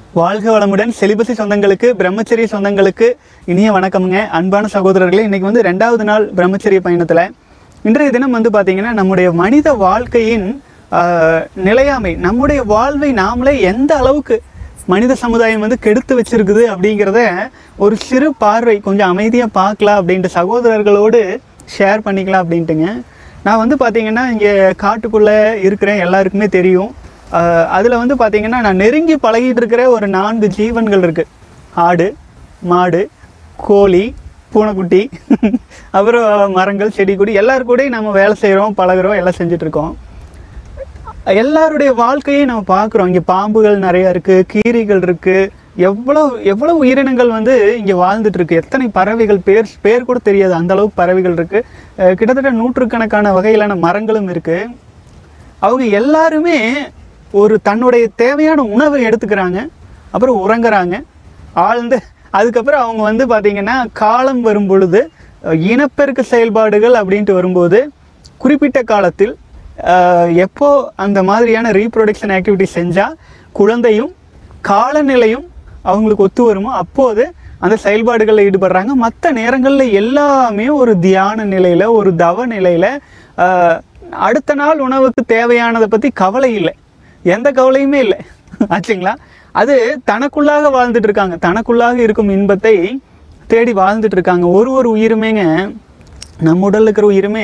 வாழ்க வளமுடன். செலிபசி சொந்தங்களுக்கு, பிரம்மச்சரிய சொந்தங்களுக்கு இனிய வணக்கம்ங்க. அன்பான சகோதரர்களே, இன்னைக்கு வந்து 2வது நாள் பிரம்மச்சரிய பயணத்தில். இன்றைய தினம் வந்து பார்த்திங்கன்னா, நம்முடைய மனித வாழ்க்கையின் நிலையாமை, நம்முடைய வாழ்வை நாமளே எந்த அளவுக்கு மனித சமுதாயம் வந்து கெடுத்து வச்சிருக்குது அப்படிங்கிறத ஒரு சிறு பார்வை கொஞ்சம் அமைதியாக பார்க்கலாம் அப்படின்ட்டு சகோதரர்களோடு ஷேர் பண்ணிக்கலாம் அப்படின்ட்டுங்க. நான் வந்து பார்த்திங்கன்னா இங்கே காட்டுக்குள்ளே இருக்கிறேன், எல்லாருக்குமே தெரியும். அதில் வந்து பார்த்திங்கன்னா நான் நெருங்கி பழகிட்டு இருக்கிற ஒரு 4 ஜீவன்கள் இருக்குது. ஆடு, மாடு, கோழி, பூனைக்குட்டி, அப்புறம் மரங்கள், செடி கொடி, எல்லாருக்கூடையும் நம்ம வேலை செய்கிறோம், பழகிறோம், எல்லாம் செஞ்சிட்ருக்கோம். எல்லாருடைய வாழ்க்கையை நம்ம பார்க்குறோம். இங்கே பாம்புகள் நிறையா இருக்குது, கீரிகள் இருக்குது, எவ்வளோ உயிரினங்கள் வந்து இங்கே வாழ்ந்துட்டுருக்கு. எத்தனை பறவைகள், பேர் கூட தெரியாது, அந்தளவுக்கு பறவைகள் இருக்குது. கிட்டத்தட்ட 100கணக்கான வகையிலான மரங்களும் இருக்குது. அவங்க எல்லாருமே ஒரு தன்னுடைய தேவையான உணவை எடுத்துக்கிறாங்க, அப்புறம் உறங்குறாங்க, ஆழ்ந்து. அதுக்கப்புறம் அவங்க வந்து பார்த்திங்கன்னா காலம் வரும் பொழுது இனப்பெருக்க செயல்பாடுகள் அப்படின்ட்டு வரும்போது குறிப்பிட்ட காலத்தில் எப்போ அந்த மாதிரியான ரீப்ரொடக்ஷன் ஆக்டிவிட்டி செஞ்சால் குழந்தையும் காலநிலையும் அவங்களுக்கு ஒத்து வருமோ அப்போது அந்த செயல்பாடுகளில் ஈடுபடுறாங்க. மற்ற நேரங்களில் எல்லாமே ஒரு தியான நிலையில், ஒரு தவ நிலையில், அடுத்த நாள் உணவுக்கு தேவையானதை பற்றி கவலை இல்லை, எந்த கவலையுமே இல்லை ஆச்சுங்களா. அது தனக்குள்ளாக வாழ்ந்துட்டு இருக்காங்க, தனக்குள்ளாக இருக்கும் இன்பத்தை தேடி வாழ்ந்துட்டு இருக்காங்க. ஒரு உயிருமேங்க, நம்ம உடல் இருக்கிற உயிருமே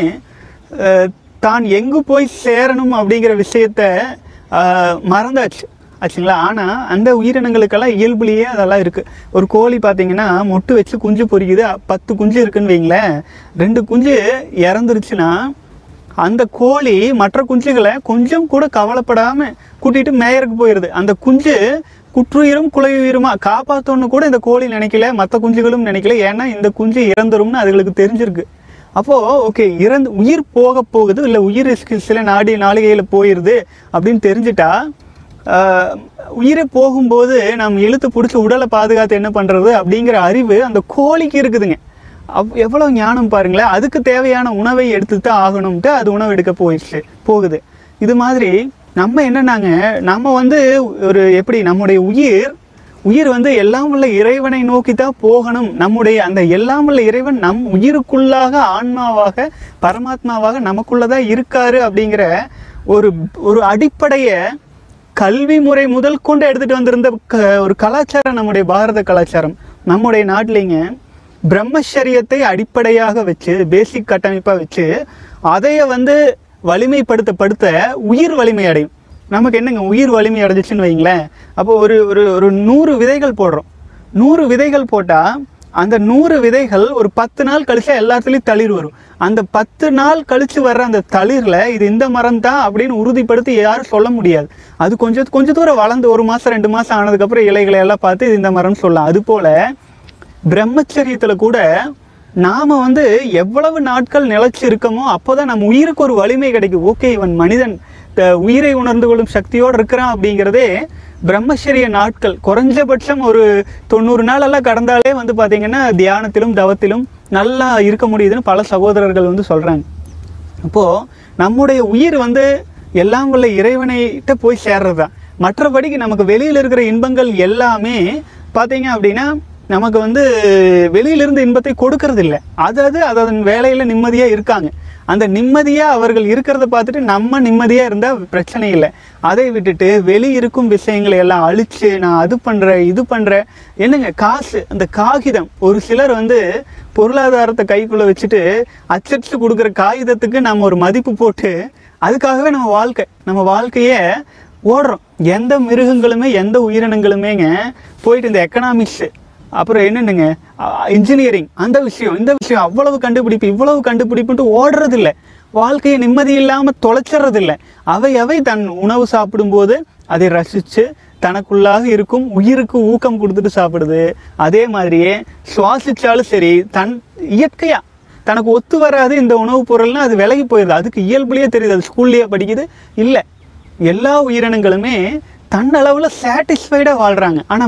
தான் எங்கு போய் சேரணும் அப்படிங்கிற விஷயத்த மறந்தாச்சு ஆச்சுங்களா. ஆனால் அந்த உயிரினங்களுக்கெல்லாம் இயல்புலேயே அதெல்லாம் இருக்குது. ஒரு கோழி பார்த்திங்கன்னா மொட்டு வச்சு குஞ்சு பொரிக்குது, 10 குஞ்சு இருக்குன்னு வைங்களேன். 2 குஞ்சு இறந்துருச்சுன்னா அந்த கோழி மற்ற குஞ்சுகளை கொஞ்சம் கூட கவலைப்படாமல் கூட்டிகிட்டு மேயருக்கு போயிடுது. அந்த குஞ்சு குற்றுயிரும் குலையுயிருமா காப்பாற்றோன்னு கூட இந்த கோழி நினைக்கல, மற்ற குஞ்சுகளும் நினைக்கல. ஏன்னா இந்த குஞ்சு இறந்துரும்னு அதுகளுக்கு தெரிஞ்சிருக்கு. அப்போது ஓகே, உயிர் போக போகுது, இல்லை உயிர் சில நாளிகையில் போயிடுது அப்படின்னு தெரிஞ்சிட்டா, உயிரை போகும்போது நம்ம இழுத்து பிடிச்சி உடலை பாதுகாத்து என்ன பண்ணுறது அப்படிங்கிற அறிவு அந்த கோழிக்கு இருக்குதுங்க. எவ்வளோ ஞானம் பாருங்களேன். அதுக்கு தேவையான உணவை எடுத்து தான் ஆகணும்ட்டு அது உணவு எடுக்க போகுது. இது மாதிரி நம்ம என்னன்னாங்க, நம்ம வந்து ஒரு எப்படி நம்முடைய உயிர் வந்து எல்லாம் உள்ள இறைவனை நோக்கி தான் போகணும். நம்முடைய அந்த எல்லாம் உள்ள இறைவன் நம் உயிருக்குள்ளாக ஆன்மாவாக பரமாத்மாவாக நமக்குள்ளதான் இருக்காரு அப்படிங்கிற ஒரு அடிப்படையை கல்வி முறை முதல் கொண்டு எடுத்துகிட்டு வந்திருந்த ஒரு கலாச்சாரம் நம்முடைய பாரத கலாச்சாரம். நம்முடைய நாட்டிலேங்க பிரம்மச்சரியத்தை அடிப்படையாக வச்சு, பேசிக் கட்டமைப்பாக வச்சு, அதைய வந்து வலிமைப்படுத்த உயிர் வலிமை அடையும். நமக்கு என்னங்க, உயிர் வலிமை அடைஞ்சிச்சுன்னு வைங்களேன். அப்போ ஒரு 100 விதைகள் போடுறோம். 100 விதைகள் போட்டால் அந்த 100 விதைகள் ஒரு 10 நாள் கழிச்சா எல்லாத்துலேயும் தளிர் வரும். அந்த 10 நாள் கழித்து வர்ற அந்த தளிரில் இது இந்த மரம் தான் அப்படின்னு உறுதிப்படுத்தி யாரும் சொல்ல முடியாது. அது கொஞ்சம் தூரம் வளர்ந்து 1 மாதம் 2 மாதம் ஆனதுக்கப்புறம் இலைகளை எல்லாம் பார்த்து இது இந்த மரம்னு சொல்லலாம். அதுபோல் பிரம்மச்சரியத்தில் கூட நாம் வந்து எவ்வளவு நாட்கள் நிலைச்சி இருக்கமோ அப்போதான் நம்ம உயிருக்கு ஒரு வலிமை கிடைக்கும். ஓகே, இவன் மனிதன் உயிரை உணர்ந்து கொள்ளும் சக்தியோடு இருக்கிறான் அப்படிங்கிறதே பிரம்மச்சரிய நாட்கள். குறைஞ்சபட்சம் ஒரு 90 நாளெல்லாம் கடந்தாலே வந்து பார்த்திங்கன்னா தியானத்திலும் தவத்திலும் நல்லா இருக்க முடியுதுன்னு பல சகோதரர்கள் வந்து சொல்கிறாங்க. அப்போது நம்முடைய உயிர் வந்து எல்லாம் உள்ள இறைவனைகிட்ட போய் சேர்றது தான். மற்றபடிக்கு நமக்கு வெளியில் இருக்கிற இன்பங்கள் எல்லாமே பார்த்தீங்க அப்படின்னா நமக்கு வந்து வெளியிலிருந்து இன்பத்தை கொடுக்கறது இல்லை. அதன் வேலையில் நிம்மதியாக இருக்காங்க. அந்த நிம்மதியாக அவர்கள் இருக்கிறத பார்த்துட்டு நம்ம நிம்மதியாக இருந்தால் பிரச்சனை இல்லை. அதை விட்டுட்டு வெளியிருக்கும் விஷயங்களை எல்லாம் அழித்து நான் அது பண்ணுறேன் இது பண்ணுறேன். என்னங்க, காசு, அந்த காகிதம், ஒரு சிலர் வந்து பொருளாதாரத்தை கைக்குள்ளே வச்சுட்டு அச்சடிச்சு கொடுக்குற காகிதத்துக்கு நம்ம ஒரு மதிப்பு போட்டு அதுக்காகவே நம்ம வாழ்க்கையை ஓடுறோம். எந்த மிருகங்களுமே எந்த உயிரினங்களுமேங்க போயிட்டு இந்த எக்கனாமிக்ஸு, அப்புறம் என்னென்னுங்க இன்ஜினியரிங், அந்த விஷயம் இந்த விஷயம், அவ்வளவு கண்டுபிடிப்பு இவ்வளவு கண்டுபிடிப்புன்ட்டு ஓடுறது இல்லை. வாழ்க்கையை நிம்மதி இல்லாமல் தொலைச்சிட்றதில்லை. அவை தன் உணவு சாப்பிடும்போது அதை ரசித்து தனக்குள்ளாக இருக்கும் உயிருக்கு ஊக்கம் கொடுத்துட்டு சாப்பிடுது. அதே மாதிரியே சுவாசித்தாலும் சரி, இயற்கையாக தனக்கு ஒத்து வராது இந்த உணவுப் பொருள்னால் அது விலகி போயிடுது. அதுக்கு இயல்புலேயே தெரியுது, அது ஸ்கூல்லேயே படிக்குது. இல்லை, எல்லா உயிரினங்களுமே தன்னளவில் சாட்டிஸ்ஃபைடாக வாழ்கிறாங்க. ஆனால்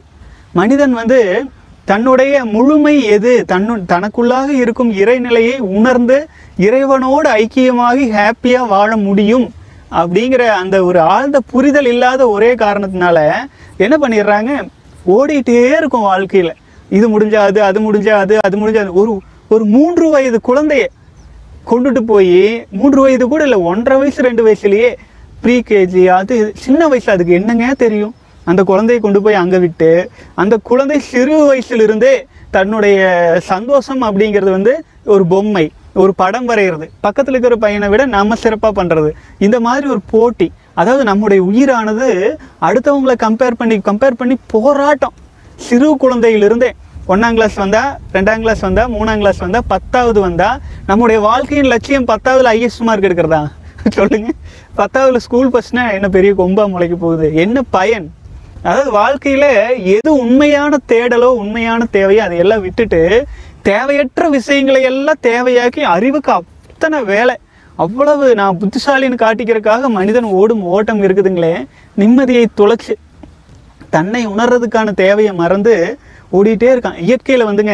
மனிதன் வந்து தன்னுடைய முழுமை எது, தனக்குள்ளாக இருக்கும் இறைநிலையை உணர்ந்து இறைவனோடு ஐக்கியமாகி ஹாப்பியாக வாழ முடியும் அப்படிங்கிற அந்த ஒரு ஆழ்ந்த புரிதல் இல்லாத ஒரே காரணத்தினால என்ன பண்ணிடுறாங்க, ஓடிட்டே இருக்கும் வாழ்க்கையில். இது முடிஞ்சா அது, அது முடிஞ்சா அது, அது முடிஞ்சா அது. ஒரு 3 வயது குழந்தைய கொண்டுட்டு போய், 3 வயது கூட இல்லை, 1.5 வயசு 2 வயசுலேயே ப்ரீகேஜி, அது சின்ன வயசு, அதுக்கு என்னங்க தெரியும்? அந்த குழந்தையை கொண்டு போய் அங்கே விட்டு, அந்த குழந்தை சிறு வயசுலிருந்தே தன்னுடைய சந்தோஷம் அப்படிங்கிறது வந்து ஒரு பொம்மை, ஒரு படம் வரைகிறது, பக்கத்தில் இருக்கிற பையனை விட நம்ம சிறப்பாக பண்ணுறது, இந்த மாதிரி ஒரு போட்டி. அதாவது நம்முடைய உயிரானது அடுத்தவங்களை கம்பேர் பண்ணி போராட்டம். சிறு குழந்தையிலிருந்தே 1ஆம் கிளாஸ் வந்தால், 2ஆம் கிளாஸ் வந்தால், 3ஆம் கிளாஸ் வந்தால், 10வது வந்தால், நம்முடைய வாழ்க்கையின் லட்சியம் 10வதுல ஹையஸ்ட் மார்க் எடுக்கிறதா? சொல்லுங்க. 10வதுல ஸ்கூல் ஃபர்ஸ்ட்னா என்ன பெரிய கொம்பா முளைக்க போகுது? என்ன பயன்? அதாவது வாழ்க்கையில் எது உண்மையான தேடலோ, உண்மையான தேவையோ அதையெல்லாம் விட்டுட்டு தேவையற்ற விஷயங்களை எல்லாம் தேவையாக்கி அறிவுக்கு அத்தனை வேலை, அவ்வளவு நான் புத்திசாலின்னு காட்டிக்கிறதுக்காக மனிதன் ஓடும் ஓட்டம் இருக்குதுங்களே. நிம்மதியை தொலைச்சு தன்னை உணர்றதுக்கான தேவையை மறந்து ஓடிட்டே இருக்கான். இயற்கையில் வந்துங்க,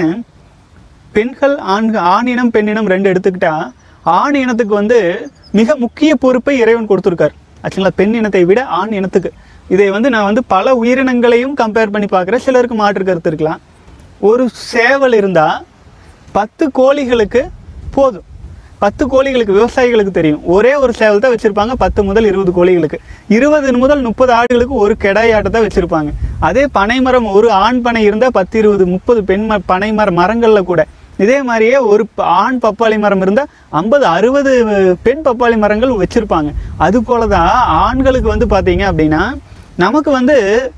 பெண்கள் ஆண் இனம் பெண்ணினம் 2 எடுத்துக்கிட்டா, ஆண் இனத்துக்கு வந்து மிக முக்கிய பொறுப்பை இறைவன் கொடுத்துருக்கார் ஆச்சுங்களா, பெண் இனத்தை விட ஆண் இனத்துக்கு. இதை வந்து நான் வந்து பல உயிரினங்களையும் கம்பேர் பண்ணி பார்க்குறேன். சிலருக்கு மாற்று கருத்து இருக்கலாம். ஒரு சேவல் இருந்தால் 10 கோழிகளுக்கு போதும். 10 கோழிகளுக்கு, விவசாயிகளுக்கு தெரியும், ஒரே ஒரு சேவல் தான் வச்சுருப்பாங்க 10 முதல் 20 கோழிகளுக்கு. 20 முதல் 30 ஆடுகளுக்கு ஒரு கெடாயாட்டை தான் வச்சுருப்பாங்க. அதே பனைமரம், ஒரு ஆண் பனை இருந்தால் 10, 20, 30 பெண் பனைமரங்களில் கூட இதே மாதிரியே ஒரு ஆண் பப்பாளி மரம் இருந்தால் 50, 60 பெண் பப்பாளி மரங்கள் வச்சுருப்பாங்க. அது போல தான் ஆண்களுக்கு வந்து பார்த்தீங்க அப்படின்னா, நமக்கு வந்து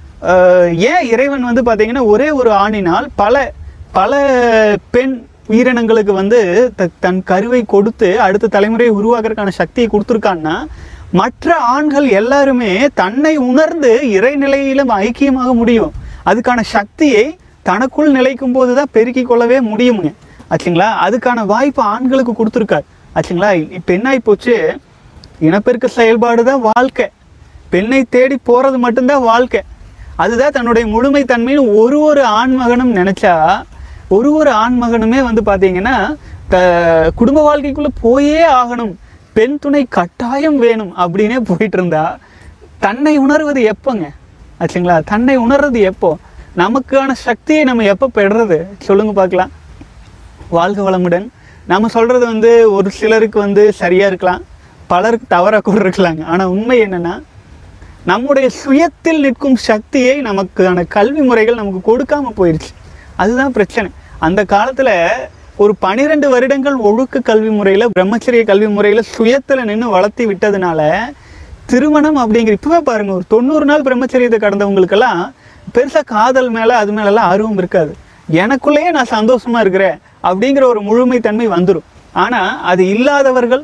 ஏன் இறைவன் வந்து பார்த்தீங்கன்னா ஒரே ஒரு ஆணினால் பல பெண் உயிரினங்களுக்கு வந்து தன் கருவை கொடுத்து அடுத்த தலைமுறையை உருவாக்குறதுக்கான சக்தியை கொடுத்துருக்கான்னா, மற்ற ஆண்கள் எல்லாருமே தன்னை உணர்ந்து இறைநிலையிலும் ஐக்கியமாக முடியும். அதுக்கான சக்தியை தனக்குள் நிலைக்கும் போது தான் பெருக்கி கொள்ளவே முடியுங்க ஆச்சுங்களா. அதுக்கான வாய்ப்பு ஆண்களுக்கு கொடுத்துருக்காரு ஆச்சுங்களா. இப்போ என்ன ஆகி போச்சு, இனப்பெருக்க செயல்பாடு தான் வாழ்க்கை, பெண்ணை தேடி போகிறது மட்டும்தான் வாழ்க்கை. அதுதான் தன்னுடைய முழுமை தன்மைன்னு ஒரு ஆண்மகனும் நினச்சா, ஒரு ஆண்மகனுமே வந்து பார்த்தீங்கன்னா குடும்ப வாழ்க்கைக்குள்ளே போயே ஆகணும், பெண் துணை கட்டாயம் வேணும் அப்படின்னே போயிட்டு இருந்தா, தன்னை உணர்வது எப்போங்க ஆச்சுங்களா? தன்னை உணர்றது எப்போ? நமக்கான சக்தியை நம்ம எப்போ பெறுறது சொல்லுங்க பார்க்கலாம். வாழ்க வளமுடன். நம்ம சொல்கிறது வந்து ஒரு சிலருக்கு வந்து சரியாக இருக்கலாம், பலருக்கு தவறாக கூட இருக்கலாங்க. ஆனால் உண்மை என்னென்னா, நம்முடைய சுயத்தில் நிற்கும் சக்தியை நமக்கான கல்வி முறைகள் நமக்கு கொடுக்காம போயிடுச்சு. அதுதான் பிரச்சனை. அந்த காலத்தில் ஒரு 12 வருடங்கள் ஒழுக்க கல்வி முறையில், பிரம்மச்சரிய கல்வி முறையில் சுயத்தில் நின்று வளர்த்தி விட்டதுனால திருமணம் அப்படிங்கிற, இப்போவே பாருங்கள், ஒரு 90 நாள் பிரம்மச்சரியத்தை கடந்தவங்களுக்கெல்லாம் பெருசாக காதல் மேலே அது மேலெல்லாம் ஆர்வம் இருக்காது. எனக்குள்ளேயே நான் சந்தோஷமாக இருக்கிறேன் அப்படிங்கிற ஒரு முழுமைத்தன்மை வந்துடும். ஆனால் அது இல்லாதவர்கள்,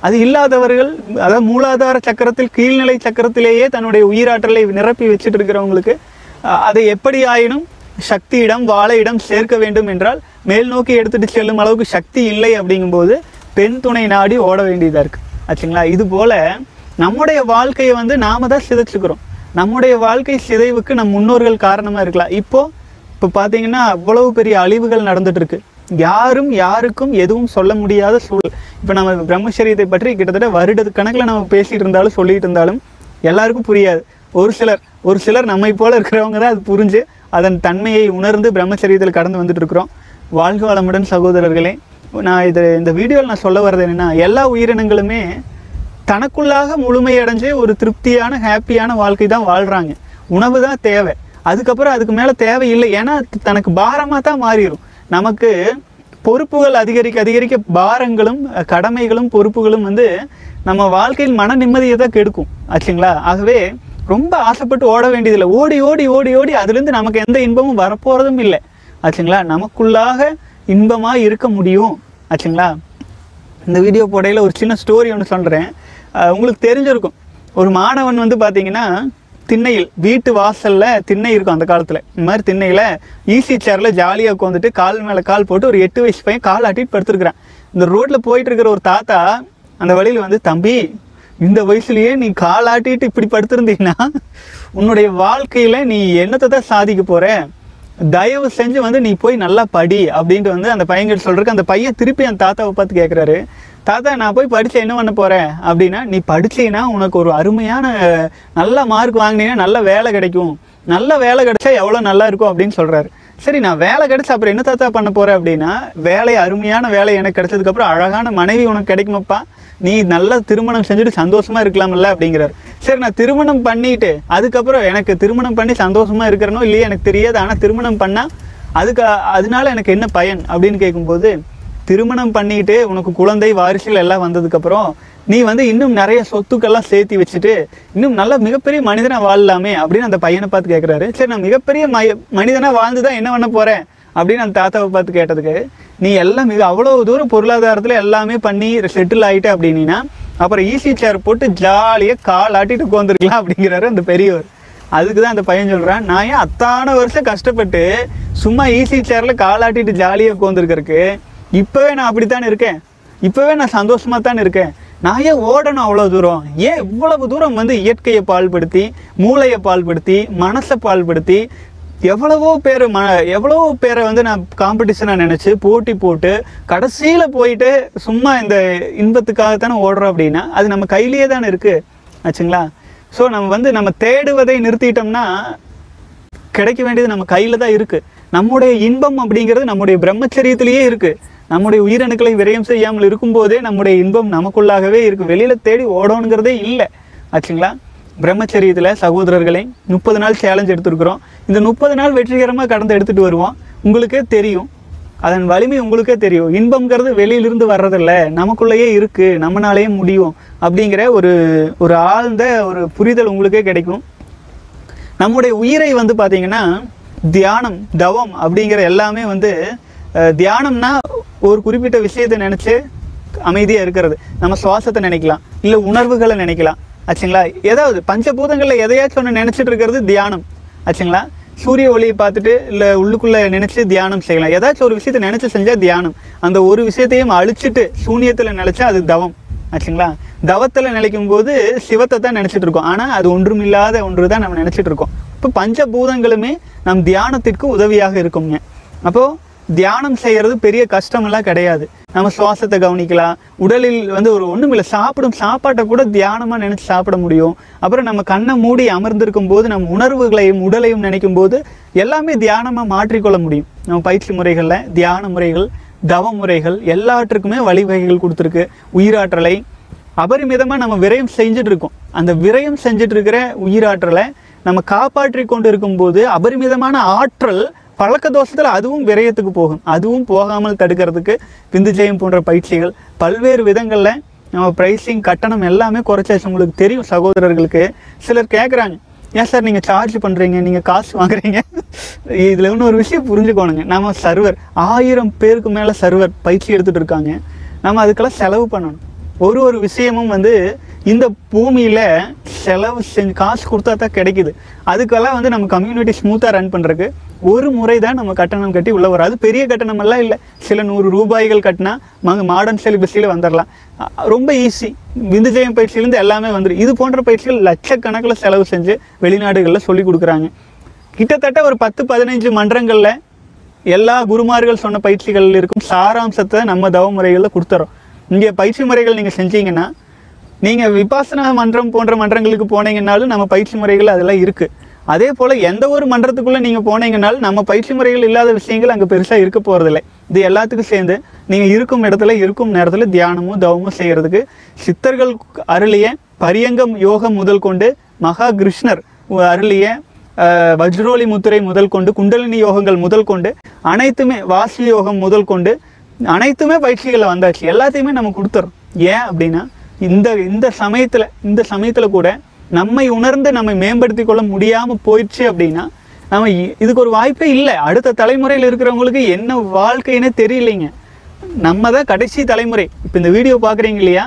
அதாவது மூலாதார சக்கரத்தில், கீழ்நிலை சக்கரத்திலேயே தன்னுடைய உயிராற்றலை நிரப்பி வச்சுட்டு இருக்கிறவங்களுக்கு அதை எப்படி ஆயினும் சக்தியிடம், வாழையிடம் சேர்க்க வேண்டும் என்றால் மேல் நோக்கி எடுத்துகிட்டு செல்லும் அளவுக்கு சக்தி இல்லை. அப்படிங்கும்போது பெண் துணை நாடி ஓட வேண்டியதாக இருக்குது ஆச்சுங்களா. இது போல் நம்முடைய வாழ்க்கையை வந்து நாம் தான் சிதைச்சுக்கிறோம். நம்முடைய வாழ்க்கை சிதைவுக்கு நம் முன்னோர்கள் காரணமாக இருக்கலாம். இப்போ பார்த்தீங்கன்னா அவ்வளவு பெரிய அழிவுகள் நடந்துட்டு இருக்கு. யாரும் யாருக்கும் எதுவும் சொல்ல முடியாத சூழல். இப்போ நம்ம பிரம்மச்சரியத்தை பற்றி கிட்டத்தட்ட வருட கணக்கில் நம்ம பேசிகிட்டு இருந்தாலும் சொல்லிட்டு இருந்தாலும் எல்லாருக்கும் புரியாது. ஒரு சிலர் நம்மை போல இருக்கிறவங்க தான் அது புரிஞ்சு அதன் தன்மையை உணர்ந்து பிரம்மச்சரியத்தில் கடந்து வந்துட்டு இருக்கிறோம். வாழ்க வளமுடன் சகோதரர்களே. நான் இந்த வீடியோவில் நான் சொல்ல வர்றது என்னென்னா, எல்லா உயிரினங்களுமே தனக்குள்ளாக முழுமையடைஞ்சு ஒரு திருப்தியான ஹாப்பியான வாழ்க்கை தான் வாழ்கிறாங்க. உணவு தான் தேவை, அதுக்கப்புறம் அதுக்கு மேலே தேவையில்லை. ஏன்னா தனக்கு பாரமாக தான் மாறிடும். நமக்கு பொறுப்புகள் அதிகரிக்க பாரங்களும் கடமைகளும் பொறுப்புகளும் வந்து நம்ம வாழ்க்கையில் மன நிம்மதியை தான் கெடுக்கும் ஆச்சுங்களா. ஆகவே ரொம்ப ஆசைப்பட்டு ஓட வேண்டியதில்லை. ஓடி ஓடி ஓடி ஓடி அதுலேருந்து நமக்கு எந்த இன்பமும் வரப்போகிறதும் இல்லை ஆச்சுங்களா. நமக்குள்ளாக இன்பமாக இருக்க முடியும் ஆச்சுங்களா. இந்த வீடியோ போடையில் ஒரு சின்ன ஸ்டோரி ஒன்று சொல்கிறேன். உங்களுக்கு தெரிஞ்சிருக்கும். ஒரு மாணவன் வந்து பார்த்தீங்கன்னா திண்ணையில், வீட்டு வாசலில் திண்ணை இருக்கும் அந்த காலத்தில். இந்த மாதிரி திண்ணையில் ஈஸி சேரில் ஜாலியாக உட்காந்துட்டு கால் மேலே கால் போட்டு ஒரு 8 வயசு பையன் கால் ஆட்டிட்டு படுத்துருக்குறான். இந்த ரோட்டில் போயிட்டு இருக்கிற ஒரு தாத்தா அந்த வழியில் வந்து, தம்பி, இந்த வயசுலேயே நீ கால் ஆட்டிட்டு இப்படி படுத்துருந்தீங்கன்னா உன்னுடைய வாழ்க்கையில் நீ என்னத்தை தான் சாதிக்க போகிற, தயவு செஞ்சு வந்து நீ போய் நல்லா படி அப்படின்ட்டு வந்து அந்த பையன்கிட்ட சொல்கிறதுக்கு அந்த பையன் திருப்பி அந்த தாத்தாவை பார்த்து கேட்குறாரு, தாத்தா நான் போய் படித்து என்ன பண்ண போகிறேன் அப்படின்னா, நீ படித்தீங்கன்னா உனக்கு ஒரு அருமையான நல்ல மார்க் வாங்கினீங்கன்னா நல்ல வேலை கிடைக்கும், நல்ல வேலை கிடைச்சா எவ்வளோ நல்லா இருக்கும் அப்படின்னு சொல்கிறாரு. சரி, நான் வேலை கிடைச்சா அப்புறம் என்ன தாத்தா பண்ண போகிறேன் அப்படின்னா, வேலை அருமையான வேலை எனக்கு கிடைச்சதுக்கப்புறம் அழகான மனைவி உனக்கு கிடைக்குமாப்பா, நீ நல்லா திருமணம் செஞ்சுட்டு சந்தோஷமாக இருக்கலாம்ல அப்படிங்கிறாரு. சரி, நான் திருமணம் பண்ணிட்டு அதுக்கப்புறம் எனக்கு திருமணம் பண்ணி சந்தோஷமாக இருக்கிறனோ இல்லையே எனக்கு தெரியாது, ஆனால் திருமணம் பண்ணால் அதனால எனக்கு என்ன பயன் அப்படின்னு கேட்கும்போது, திருமணம் பண்ணிட்டு உனக்கு குழந்தை வாரிசுகள் எல்லாம் வந்ததுக்கப்புறம் நீ வந்து இன்னும் நிறைய சொத்துக்கெல்லாம் சேர்த்து வச்சுட்டு இன்னும் நல்ல மிகப்பெரிய மனிதனாக வாழலாமே அப்படின்னு அந்த பையனை பார்த்து கேட்குறாரு. சரி, நான் மிகப்பெரிய மனிதனாக வாழ்ந்து தான் என்ன பண்ண போகிறேன் அப்படின்னு அந்த தாத்தாவை பார்த்து கேட்டதுக்கு, நீ எல்லாம் அவ்வளோ தூரம் பொருளாதாரத்தில் எல்லாமே பண்ணி செட்டில் ஆகிட்ட அப்படின்னா அப்புறம் ஈஸி சேர் போட்டு ஜாலியாக கால் ஆட்டிட்டு உட்காந்துருக்கலாம் அப்படிங்கிறாரு அந்த பெரியவர். அதுக்கு தான் அந்த பையன் சொல்கிறான், நான் ஏன் அத்தான வருஷம் கஷ்டப்பட்டு சும்மா ஈஸி சேரில் கால் ஆட்டிட்டு ஜாலியாக உட்காந்துருக்கிறதுக்கு, இப்போவே நான் அப்படித்தானே இருக்கேன், இப்போவே நான் சந்தோஷமாக தானே இருக்கேன், நான் ஏன் ஓடணும் அவ்வளோ தூரம், ஏன் இவ்வளவு தூரம் வந்து இயற்கையை பால்படுத்தி மூளையை பால்படுத்தி மனசை பால்படுத்தி எவ்வளவோ பேரை வந்து நான் காம்படிஷனாக நினச்சி போட்டி போட்டு கடைசியில் போயிட்டு சும்மா இந்த இன்பத்துக்காகத்தானே ஓடுறோம் அப்படின்னா அது நம்ம கையிலேயே தானே இருக்குது ஆச்சுங்களா. ஸோ நம்ம தேடுவதை நிறுத்திட்டோம்னா கிடைக்க வேண்டியது நம்ம கையில் தான் இருக்குது. நம்முடைய இன்பம் அப்படிங்கிறது நம்முடைய பிரம்மச்சரியத்திலேயே இருக்குது. நம்முடைய உயிரணுக்களை விரயம் செய்யாமல் இருக்கும்போதே நம்முடைய இன்பம் நமக்குள்ளாகவே இருக்குது. வெளியில் தேடி ஓடணுங்கிறதே இல்லை ஆச்சுங்களா. பிரம்மச்சரியத்தில் சகோதரர்களை 30 நாள் சேலஞ்ச் எடுத்துருக்குறோம். இந்த 30 நாள் வெற்றிகரமாக கடந்து எடுத்துகிட்டு வருவோம். உங்களுக்கே தெரியும், அதன் வலிமை உங்களுக்கே தெரியும். இன்பம்ங்கிறது வெளியிலிருந்து வர்றதில்ல, நமக்குள்ளேயே இருக்குது, நம்மளாலேயே முடியும் அப்படிங்கிற ஒரு ஆழ்ந்த ஒரு புரிதல் உங்களுக்கே கிடைக்கும். நம்முடைய உயிரை வந்து பார்த்திங்கன்னா தியானம் தவம் அப்படிங்கிற எல்லாமே வந்து தியானம்னா ஒரு குறிப்பிட்ட விஷயத்தை நினச்சி அமைதியாக இருக்கிறது. நம்ம சுவாசத்தை நினைக்கலாம், இல்லை உணர்வுகளை நினைக்கலாம் ஆச்சுங்களா. ஏதாவது பஞ்சபூதங்களில் எதையாச்சும் ஒன்று நினச்சிட்டு இருக்கிறது தியானம் ஆச்சுங்களா. சூரிய ஒளியை பார்த்துட்டு இல்லை உள்ளுக்குள்ளே நினச்சி தியானம் செய்யலாம். ஏதாச்சும் ஒரு விஷயத்தை நினச்சி செஞ்சால் தியானம். அந்த ஒரு விஷயத்தையும் அழிச்சிட்டு சூன்யத்தில் நினச்சா அது தவம் ஆச்சுங்களா. தவத்தில் நினைக்கும் போது சிவத்தை தான் நினச்சிட்டு இருக்கோம், ஆனால் அது ஒன்றுமில்லாத ஒன்று தான் நம்ம நினச்சிட்டு இருக்கோம். இப்போ பஞ்சபூதங்களுமே நம் தியானத்திற்கு உதவியாக இருக்குங்க. அப்போது தியானம் செய்கிறது பெரிய கஷ்டமெல்லாம் கிடையாது. நம்ம சுவாசத்தை கவனிக்கலாம். உடலில் வந்து ஒன்றுமில்லை, சாப்பாட்டை கூட தியானமாக நினச்சி சாப்பிட முடியும். அப்புறம் நம்ம கண்ணை மூடி அமர்ந்திருக்கும் போது நம்ம உணர்வுகளையும் உடலையும் நினைக்கும் போது எல்லாமே தியானமாக மாற்றிக்கொள்ள முடியும். நம்ம பயிற்சி முறைகளில் தியான முறைகள் தவ முறைகள் எல்லாற்றுக்குமே வழிவகைகள் கொடுத்துருக்கு. உயிராற்றலை அபரிமிதமாக நம்ம விரயம் செஞ்சுட்டு இருக்கோம். அந்த விரயம் செஞ்சுட்டு இருக்கிற உயிராற்றலை நம்ம காப்பாற்றி கொண்டு இருக்கும்போது அபரிமிதமான ஆற்றல் பழக்க தோஷத்தில் அதுவும் விரயத்துக்கு போகும். அதுவும் போகாமல் தடுக்கிறதுக்கு விந்துஜெயம் போன்ற பயிற்சிகள் பல்வேறு விதங்களில் நம்ம ப்ரைஸிங் கட்டணம் எல்லாமே குறைச்சாச்சு. உங்களுக்கு தெரியும் சகோதரர்களுக்கு. சிலர் கேட்குறாங்க, ஏன் சார் நீங்கள் சார்ஜ் பண்ணுறீங்க, நீங்கள் காசு வாங்குறீங்க. இதில் இன்னொரு விஷயம் புரிஞ்சுக்கோணுங்க. நம்ம சர்வர் 1000 பேருக்கு மேலே சர்வர் பயிற்சி எடுத்துகிட்டு இருக்காங்க. நம்ம அதுக்கெல்லாம் செலவு பண்ணணும். ஒரு விஷயமும் வந்து இந்த பூமியில் செலவு செஞ்சு காசு கொடுத்தா தான் கிடைக்குது. அதுக்கெல்லாம் வந்து நம்ம கம்யூனிட்டி ஸ்மூத்தாக ரன் பண்ணுறதுக்கு ஒரு முறை தான் நம்ம கட்டணம் கட்டி உள்ள வரும். அது பெரிய கட்டணமெல்லாம் இல்லை, சில 100 ரூபாய்கள் கட்டினா மாடர்ன் சிலிபஸில் வந்துடலாம். ரொம்ப ஈஸி. விந்துஜெயம் பயிற்சியிலேருந்து எல்லாமே வந்துடும். இது போன்ற பயிற்சிகள் லட்சக்கணக்கில் செலவு செஞ்சு வெளிநாடுகளில் சொல்லி கொடுக்குறாங்க. கிட்டத்தட்ட ஒரு 10-15 மன்றங்களில் எல்லா குருமார்கள் சொன்ன பயிற்சிகள் இருக்கும் சாராம்சத்தை நம்ம தவ முறைகளில் கொடுத்துறோம். இங்கே பயிற்சி முறைகள் நீங்கள் செஞ்சீங்கன்னா, நீங்கள் விபாசனா மன்றம் போன்ற மன்றங்களுக்கு போனீங்கன்னாலும் நம்ம பயிற்சி முறைகள் அதெல்லாம் இருக்குது. அதே போல் எந்த ஒரு மன்றத்துக்குள்ளே நீங்கள் போனீங்கன்னாலும் நம்ம பயிற்சி முறைகள் இல்லாத விஷயங்கள் அங்கே பெருசாக இருக்க போகிறதில்லை. இது எல்லாத்துக்கும் சேர்ந்து நீங்கள் இருக்கும் இடத்துல இருக்கும் நேரத்தில் தியானமும் தவமும் செய்கிறதுக்கு சித்தர்கள் அருளிய பரியங்கம் யோகம் முதல் கொண்டு மகா கிருஷ்ணர் அருளிய வஜ்ரோலி முத்திரை முதல் கொண்டு குண்டலினி யோகங்கள் முதல் கொண்டு அனைத்துமே வாசி யோகம் முதல் கொண்டு அனைத்துமே பயிற்சிகளில் வந்தாச்சு. எல்லாத்தையுமே நம்ம கொடுத்துறோம். ஏன் அப்படின்னா இந்த சமயத்தில் கூட நம்மை உணர்ந்து நம்மை மேம்படுத்தி கொள்ள முடியாமல் போயிடுச்சு அப்படின்னா நம்ம இதுக்கு ஒரு வாய்ப்பே இல்லை. அடுத்த தலைமுறையில் இருக்கிறவங்களுக்கு என்ன வாழ்க்கைன்னே தெரியலைங்க. நம்ம தான் கடைசி தலைமுறை. இப்போ இந்த வீடியோ பார்க்குறீங்க இல்லையா,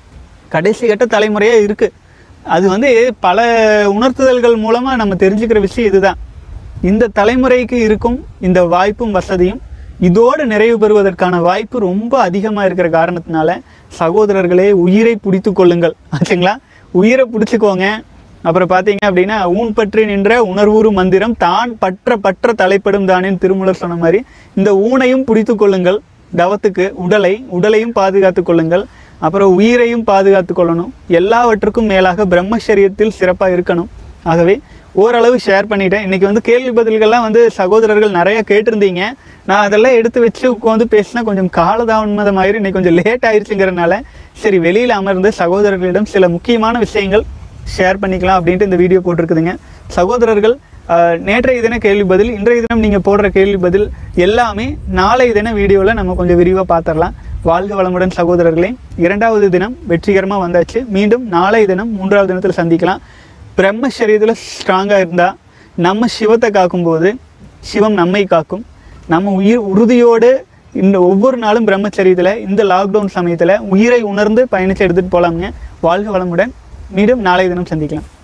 கடைசி கட்ட தலைமுறையாக இருக்குது. அது வந்து பல உணர்த்துதல்கள் மூலமாக நம்ம தெரிஞ்சுக்கிற விஷயம் இதுதான். இந்த தலைமுறைக்கு இருக்கும் இந்த வாய்ப்பும் வசதியும் இதோடு நிறைவு பெறுவதற்கான வாய்ப்பு ரொம்ப அதிகமாக இருக்கிற காரணத்தினால சகோதரர்களே உயிரை பிடித்து கொள்ளுங்கள் ஆச்சுங்களா. உயிரை பிடிச்சிக்கோங்க. அப்புறம் பார்த்தீங்க அப்படின்னா ஊன் பற்றி நின்ற உணர்வுறு மந்திரம் தான் பற்ற தலைப்படும் தானேன்னு திருமூலர் சொன்ன மாதிரி இந்த ஊனையும் பிடித்து கொள்ளுங்கள். தவத்துக்கு உடலையும் பாதுகாத்து கொள்ளுங்கள். அப்புறம் உயிரையும் பாதுகாத்து கொள்ளணும். எல்லாவற்றுக்கும் மேலாக பிரம்மச்சரியத்தில் சிறப்பாக இருக்கணும். ஆகவே ஓரளவு ஷேர் பண்ணிட்டேன். இன்றைக்கி வந்து கேள்வி பதில்கள்லாம் வந்து சகோதரர்கள் நிறையா கேட்டிருந்தீங்க. நான் அதெல்லாம் எடுத்து வச்சு உட்காந்து பேசினா கொஞ்சம் காலதாமதமாயிரும். இன்றைக்கி கொஞ்சம் லேட் ஆயிடுச்சுங்கிறனால சரி வெளியில் அமர்ந்து சகோதரர்களிடம் சில முக்கியமான விஷயங்கள் ஷேர் பண்ணிக்கலாம் அப்படின்ட்டு இந்த வீடியோ போட்டிருக்குதுங்க. சகோதரர்கள் நேற்றைய தின கேள்வி பதில், இன்றைய தினம் நீங்கள் போடுற கேள்வி பதில் எல்லாமே நாளைய தின வீடியோவில் நம்ம கொஞ்சம் விரிவாக பார்த்துடலாம். வாழ்க வளமுடன் சகோதரர்களே. 2வது தினம் வெற்றிகரமாக வந்தாச்சு. மீண்டும் நாளைய தினம் 3வது தினத்தில் சந்திக்கலாம். பிரம்மச்சரியத்தில் ஸ்ட்ராங்காக இருந்தால் நம்ம சிவத்தை காக்கும்போது சிவம் நம்மை காக்கும். நம்ம உறுதியோடு இந்த ஒவ்வொரு நாளும் பிரம்மச்சரியத்தில் இந்த லாக்டவுன் சமயத்தில் உயிரை உணர்ந்து பயணித்து எடுத்துகிட்டு போகலாமுங்க. வாழ்க வளமுடன். மீண்டும் நாளைய தினம் சந்திக்கலாம்.